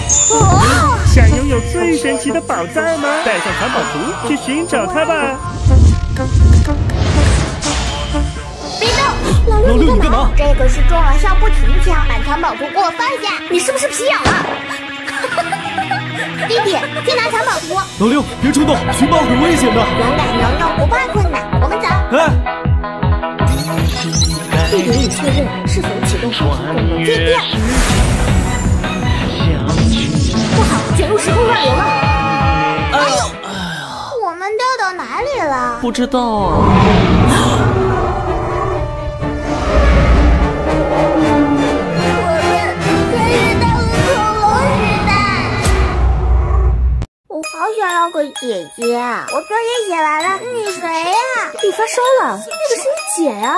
想拥有最神奇的宝藏吗？带上藏宝图去寻找它吧。 别动！老六你干嘛？这个是撞了上不停枪，把藏宝图给我放下！你是不是皮痒了？弟弟，去拿藏宝图。 老六，别冲动，寻宝很危险的。 勇敢牛牛不怕困难，我们走。地点已确认，是否启动共同接电？不好，卷入时空乱流了！哎呦，我们掉到哪里了？ 不知道啊。 好想要个姐姐，我作业写完了，你谁呀？ 你发烧了，那个是你姐呀！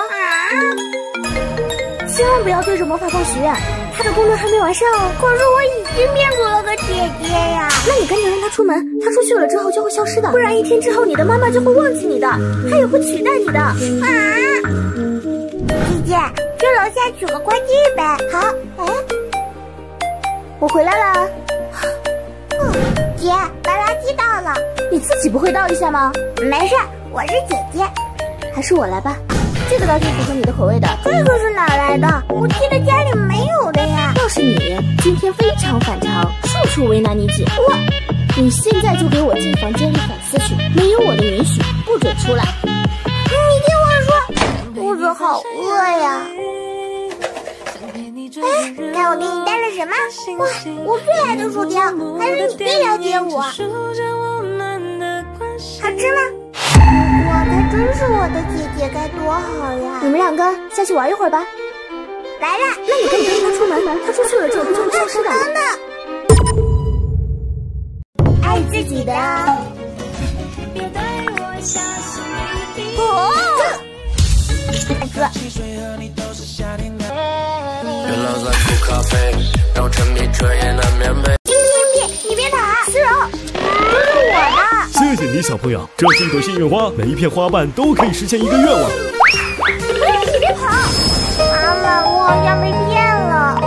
千万不要对着魔法棒许愿，它的功能还没完善哦。 可是我已经变出了个姐姐呀！ 那你赶紧让她出门，她出去了之后就会消失的，不然1天之后你的妈妈就会忘记你的，她也会取代你的。 姐姐，去楼下取个快递呗。好。 我回来了。 姐，把垃圾倒了。 你自己不会倒一下吗？ 没事，我是姐姐。 还是我来吧，这个倒挺符合你的口味的。 这个是哪来的？我记得家里没有的呀。 要是你今天非常反常，处处为难你姐，你现在就给我进房间里反思去，没有我的允许不准出来。 你听我说，肚子好饿呀。看我给你带了什么？哇，我最爱的薯条，还是你最了解我。好吃吗？如果她真是我的姐姐，该多好呀！ 你们2个下去玩一会儿吧。 来了， 那你赶紧跟她出门，她出去了之后就会消失的。 等等，爱自己的。哥。你别跑，丝绒，这是我的。 谢谢你，小朋友，这是一朵幸运花，每一片花瓣都可以实现一个愿望。 你别跑，妈妈，我好像被骗了。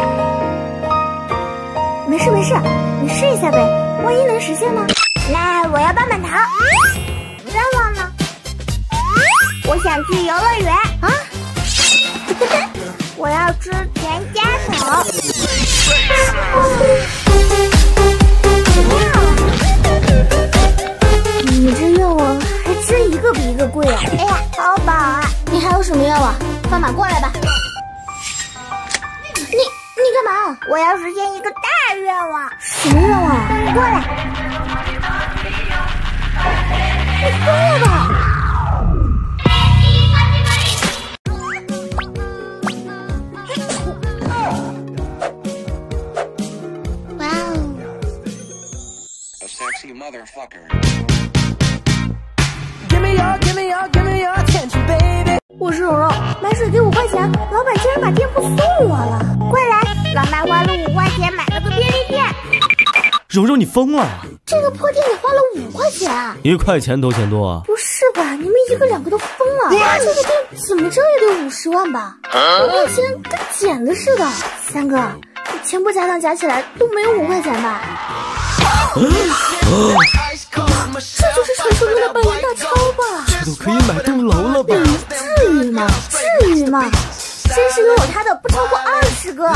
没事，你试一下呗，万一能实现呢？ 那我要棒棒糖。愿望呢？我想去游乐园啊！我要吃全家桶。 你这愿望还真一个比一个贵啊！ 哎呀，好饱啊！ 你还有什么愿望？斑马过来吧。你干嘛？ 我要实现一个大愿望。 什么愿望？ 你过来。 你疯了吧？ 我是蓉蓉，买水给5块钱，老板竟然把店铺送我了。快来，老妈花了5块钱买了个便利店。 蓉蓉，你疯了？ 这个破店里花了5块钱 ，1块钱都嫌多啊？ 不是吧，你们1个2个都疯了！这个店怎么着也得50万吧？5块钱跟捡的似的。3哥，你全部家当加起来都没有5块钱吧？这就是传说中的100元大钞吧？ 这都可以买栋楼了吧？ 至于吗？至于吗？真是拥有它的不超过20个。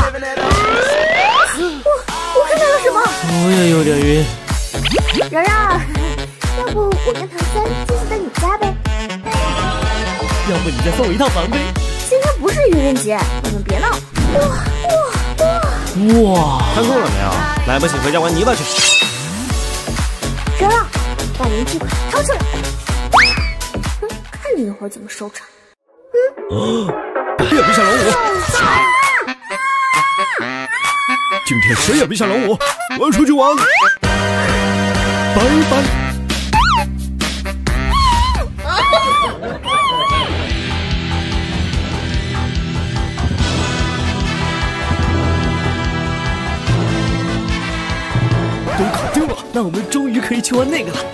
我看到了什么？ 我也有点晕。 蓉蓉，要不我跟唐三继续在你家呗？ 要不你再送我一套房呗？ 今天不是愚人节，你们别闹。 哇！看够了没有？来不及回家玩泥巴去。 蓉蓉，把零钱掏出来。看你一会儿怎么收场。 别比下老五！今天谁也别想拦我，我要出去玩。拜拜。都考定了，那我们终于可以去玩那个了。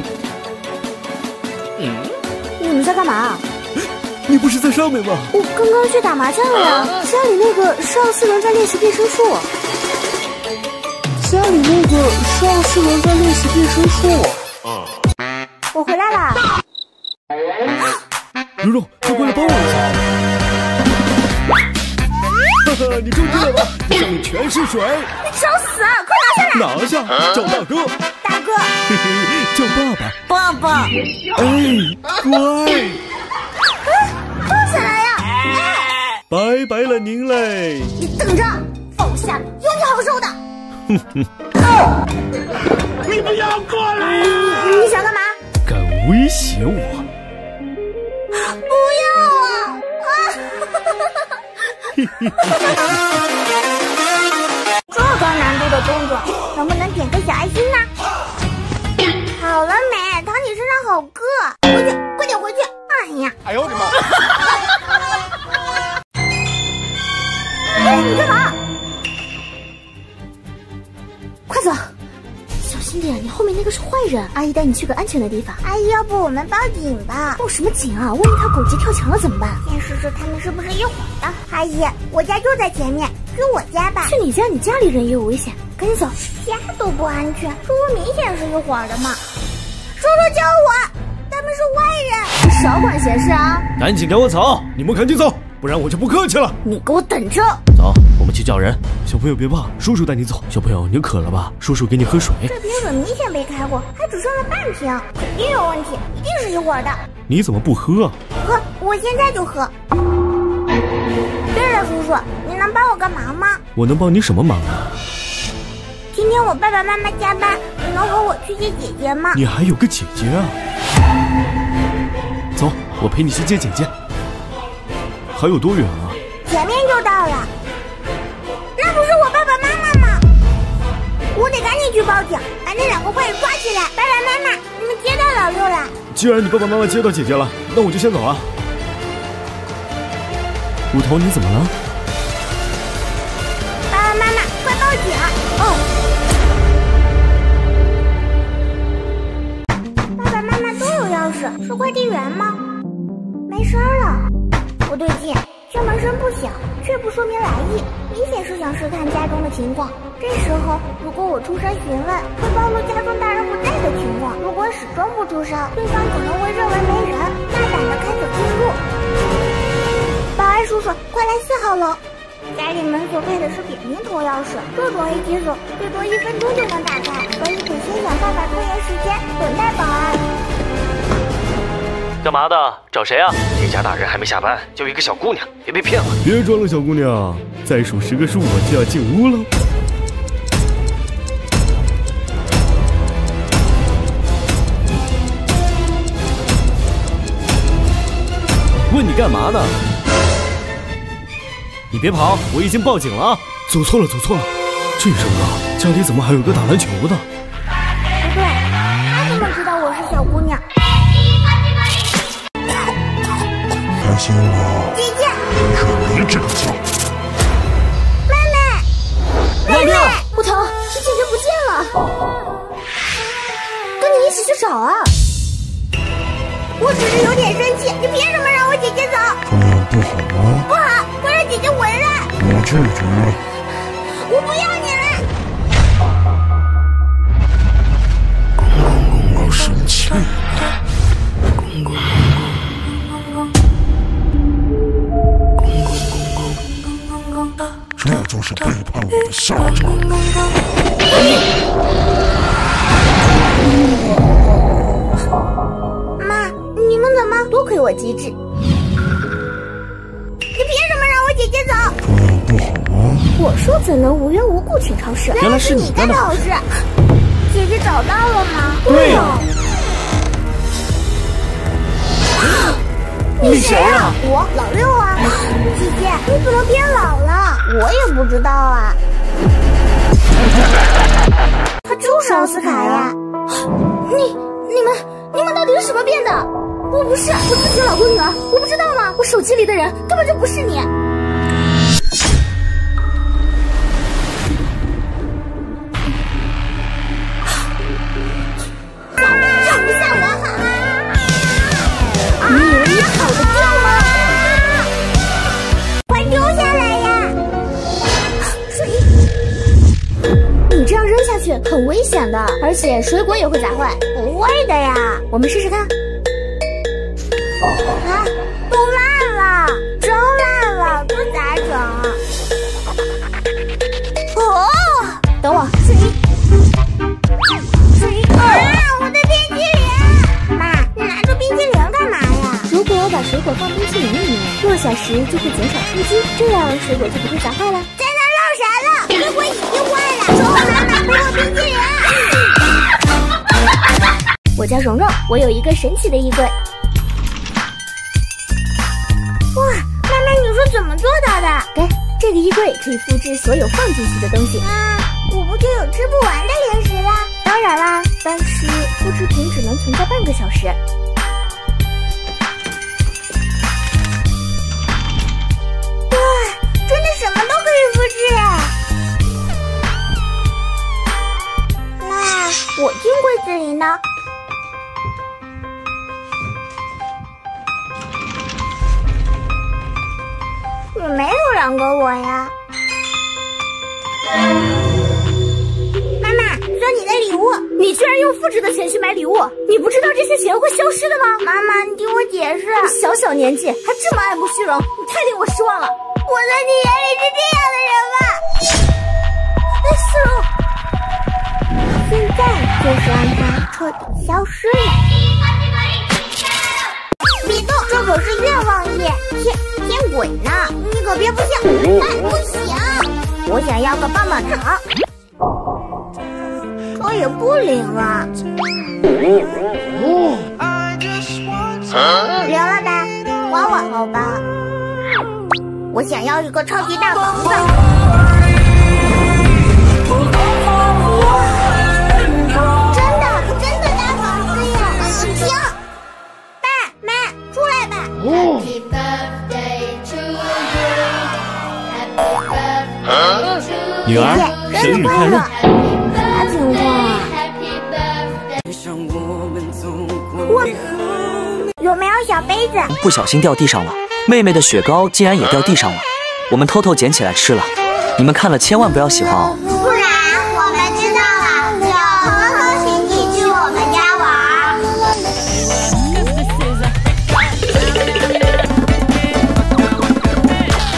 你们在干嘛？ 你不是在上面吗？ 我刚刚去打麻将了呀。家里那个是要4人在练习变声术。 家里那个上次轮在练习变身术。 我回来了。 蓉蓉，快过来帮我一下！哈哈，你终于来了，这上面全是水。 你找死啊！快拿下来！ 拿下，叫大哥。 大哥， 嘿嘿，叫爸爸。 爸爸。 哎，乖。 放下来呀！ 拜拜了您嘞！ 你等着，放我下来，有你好受的！ 哼哼， 你不要过来！ 你想干嘛？ 敢威胁我？ 不要啊！这高难度的动作，能不能点个小爱心呢？好了没？躺你身上好硌，回去，快点回去！哎呀！ 哎呦我的妈！ 哎，你干嘛？快走！小心点，你后面那个是坏人。阿姨带你去个安全的地方。阿姨，要不我们报警吧？报什么警啊？万一他狗急跳墙了怎么办？先试试他们是不是一伙的。阿姨，我家就在前面，去我家吧。去你家，你家里人也有危险，赶紧走。家都不安全，叔叔明显是一伙的嘛。叔叔救我！他们是坏人！你少管闲事啊！ 赶紧给我走！你们赶紧走，不然我就不客气了。 你给我等着！ 走，我们去叫人。小朋友别怕，叔叔带你走。小朋友，你渴了吧？叔叔给你喝水。 这瓶水明显没开过，还只剩了半瓶，肯定有问题，一定是一伙的。 你怎么不喝啊？ 喝，我现在就喝。对了，叔叔，你能帮我个忙吗？ 我能帮你什么忙啊？ 今天我爸爸妈妈加班，你能和我去接姐姐吗？ 你还有个姐姐啊？走，我陪你去接姐姐。还有多远啊？ 前面就到了。那不是我爸爸妈妈吗？我得赶紧去报警，把那两个坏人抓起来。爸爸妈妈，你们接到老六了。 既然你爸爸妈妈接到姐姐了，那我就先走了。骨头，你怎么了？ 爸爸妈妈，快报警！哦。爸爸妈妈都有钥匙，是快递员吗？没声了，不对劲，这门声不响，却不说明来意，明显是想试探家中的情况。这时候，如果我出声询问，会暴露家中大人不在的情况；如果始终不出声，对方可能会认为没人，大胆的开走进入。保安叔叔，快来4号楼！家里门锁配的是扁平头钥匙，这种 A 级锁最多1分钟就能打开，所以得先想办法拖延时间，等待保安。 干嘛的？找谁啊？这家大人还没下班，就一个小姑娘，别被骗了。 别装了，小姑娘，再数10个数，我就要进屋了。问你干嘛呢？你别跑，我已经报警了啊！走错了，走错了，这人啊，家里怎么还有个打篮球的？ 不对，他怎么知道我是小姑娘？ 开心了， 姐姐， 惹你这个家。 妹妹，不疼，你姐姐不见了，跟你一起去找啊！我只是有点生气，你凭什么让我姐姐走？ 这样不好吗？ 不好，快让姐姐回来！ 我拒绝。 我不要你了！ 公公生气了。这就是背叛我的下场。 妈，你们怎么？多亏我机智。你凭什么让我姐姐走？ 这样不好吗？ 我说怎能无缘无故请超市？ 原来是你干的好事。姐姐找到了吗？ 对呀。 你谁啊？我老六啊。姐姐，你怎么变老了？我也不知道啊。他就是奥斯卡呀。你们到底是什么变的？我不是，我自己老公女儿，我不知道吗？我手机里的人根本就不是你。放不下我好啊！你以为你跑得掉吗？快丢下来呀！水，你这样扔下下去很危险的，而且水果也会砸坏。 不会的呀， 我们试试看。 啊，都烂了，真烂了，这咋整？哦， 等我， 我的冰淇淋！妈，你拿着冰淇淋干嘛呀？ 如果把水果放冰淇淋里面，6小时就会减少冲击，这样水果就不会砸坏了。 在那唠啥了？水果已经坏了，说我妈妈给我冰淇淋。 我叫蓉蓉，我有一个神奇的衣柜。 哇，妈妈，你是怎么做到的？ 这个衣柜可以复制所有放进去的东西。 我不就有吃不完的零食啦？ 当然啦，但是复制品只能存在半个小时。 哇，真的什么都可以复制啊！那我进柜子里呢？也没有2个我呀。妈妈，送你的礼物。 你居然用复制的钱去买礼物，你不知道这些钱会消失的吗？ 妈妈，你听我解释。 你小小年纪还这么爱慕虚荣，你太令我失望了。 我在你眼里是这样的人吗？ 思蓉， 现在就是让它彻底消失了。别动，这可是愿望页。先滚呢！你可别不行，不行！我想要个棒棒糖。这也不灵啊！灵了吧？还我好吧？我想要一个超级大房子。真的大房子呀！停！爸妈，出来吧！ 女儿，生日快乐！ 啥情况啊？有没有小杯子？ 不小心掉地上了，妹妹的雪糕竟然也掉地上了，我们偷偷捡起来吃了。你们看了千万不要喜欢哦。